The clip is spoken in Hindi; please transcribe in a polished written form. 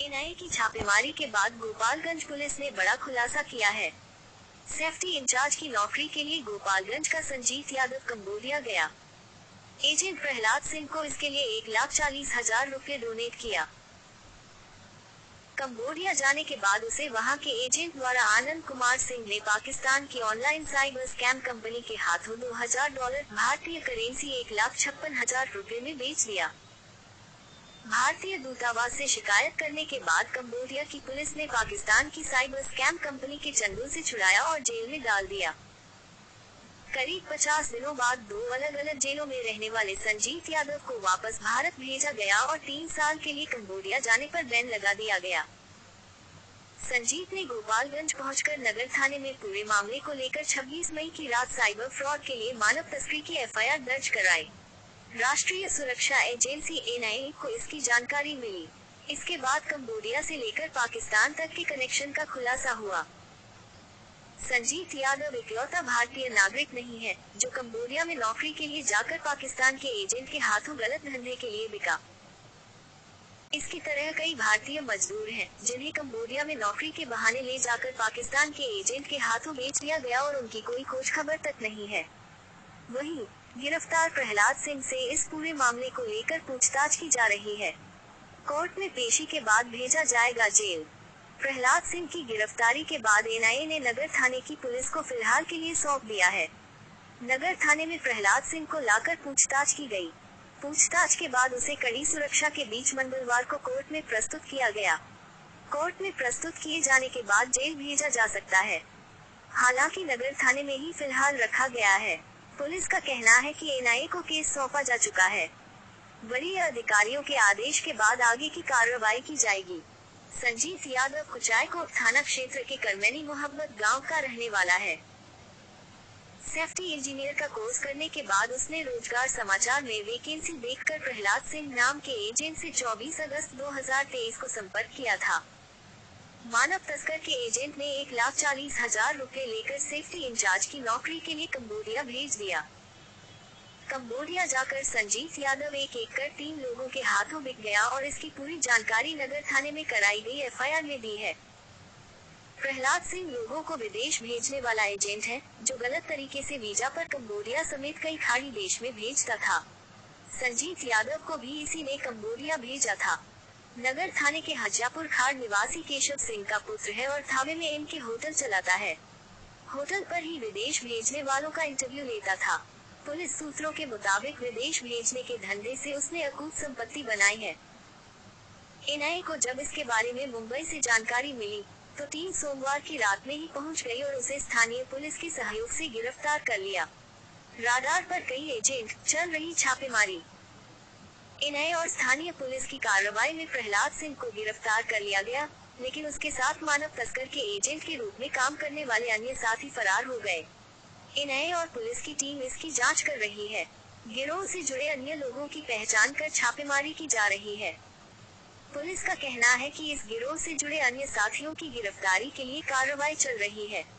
एनआईए की छापेमारी के बाद गोपालगंज पुलिस ने बड़ा खुलासा किया है। सेफ्टी इंचार्ज की नौकरी के लिए गोपालगंज का संजीत यादव कंबोडिया गया। एजेंट प्रहलाद सिंह को इसके लिए 1,40,000 रुपए डोनेट किया। कंबोडिया जाने के बाद उसे वहां के एजेंट द्वारा आनंद कुमार सिंह ने पाकिस्तान की ऑनलाइन साइबर स्कैम कंपनी के हाथों $2,000 भारतीय करेंसी 1,56,000 रुपए में बेच दिया। भारतीय दूतावास से शिकायत करने के बाद कंबोडिया की पुलिस ने पाकिस्तान की साइबर स्कैम कंपनी के चंदों से छुड़ाया और जेल में डाल दिया। करीब 50 दिनों बाद 2 अलग अलग जेलों में रहने वाले संजीत यादव को वापस भारत भेजा गया और 3 साल के लिए कंबोडिया जाने पर बैन लगा दिया गया। संजीत ने गोपालगंज पहुंचकर नगर थाने में पूरे मामले को लेकर 26 मई की रात साइबर फ्रॉड के लिए मानव तस्करी की एफआईआर दर्ज कराई। राष्ट्रीय सुरक्षा एजेंसी एनआईए को इसकी जानकारी मिली। इसके बाद कंबोडिया से लेकर पाकिस्तान तक के कनेक्शन का खुलासा हुआ। संजीत यादव इकलौता भारतीय नागरिक नहीं है जो कंबोडिया में नौकरी के लिए जाकर पाकिस्तान के एजेंट के हाथों गलत धंधे के लिए बिका। इसकी तरह कई भारतीय मजदूर हैं जिन्हें कंबोडिया में नौकरी के बहाने ले जाकर पाकिस्तान के एजेंट के हाथों बेच दिया गया और उनकी कोई खोज खबर तक नहीं है। वहीं गिरफ्तार प्रहलाद सिंह से इस पूरे मामले को लेकर पूछताछ की जा रही है। कोर्ट में पेशी के बाद भेजा जाएगा जेल। प्रहलाद सिंह की गिरफ्तारी के बाद एनआईए ने नगर थाने की पुलिस को फिलहाल के लिए सौंप दिया है। नगर थाने में प्रहलाद सिंह को लाकर पूछताछ की गई। पूछताछ के बाद उसे कड़ी सुरक्षा के बीच मंगलवार को कोर्ट में प्रस्तुत किया गया। कोर्ट में प्रस्तुत किए जाने के बाद जेल भेजा जा सकता है। हालांकि नगर थाने में ही फिलहाल रखा गया है। पुलिस का कहना है कि एनआईए को केस सौंपा जा चुका है। वरीय अधिकारियों के आदेश के बाद आगे की कार्रवाई की जाएगी। संजीत यादव कुचायकोट थाना क्षेत्र के करमैनी मोहब्बत गांव का रहने वाला है। सेफ्टी इंजीनियर का कोर्स करने के बाद उसने रोजगार समाचार में वैकेंसी देखकर प्रहलाद सिंह नाम के एजेंट से 24 अगस्त 2023 को संपर्क किया था। मानव तस्कर के एजेंट ने 1,40,000 रुपए लेकर सेफ्टी इंचार्ज की नौकरी के लिए कंबोडिया भेज दिया। कंबोडिया जाकर संजीत यादव एक कर 3 लोगों के हाथों बिक गया और इसकी पूरी जानकारी नगर थाने में कराई गई एफआईआर में दी है। प्रहलाद सिंह लोगों को विदेश भेजने वाला एजेंट है जो गलत तरीके से वीजा पर कंबोडिया समेत कई खाड़ी देश में भेजता था। संजीत यादव को भी इसी ने कंबोडिया भेजा था। नगर थाने के हजापुर खाड़ निवासी केशव सिंह का पुत्र है और थावे में इनके होटल चलाता है। होटल पर ही विदेश भेजने वालों का इंटरव्यू लेता था। पुलिस सूत्रों के मुताबिक विदेश भेजने के धंधे से उसने अकूत संपत्ति बनाई है। एनआईए को जब इसके बारे में मुंबई से जानकारी मिली तो टीम सोमवार की रात में ही पहुंच गई और उसे स्थानीय पुलिस के सहयोग से गिरफ्तार कर लिया। राडार पर कई एजेंट, चल रही छापेमारी। एनआईए और स्थानीय पुलिस की कार्रवाई में प्रहलाद सिंह को गिरफ्तार कर लिया गया, लेकिन उसके साथ मानव तस्कर के एजेंट के रूप में काम करने वाले अन्य साथी फरार हो गए। एनआईए और पुलिस की टीम इसकी जांच कर रही है। गिरोह से जुड़े अन्य लोगों की पहचान कर छापेमारी की जा रही है। पुलिस का कहना है कि इस गिरोह से जुड़े अन्य साथियों की गिरफ्तारी के लिए कार्रवाई चल रही है।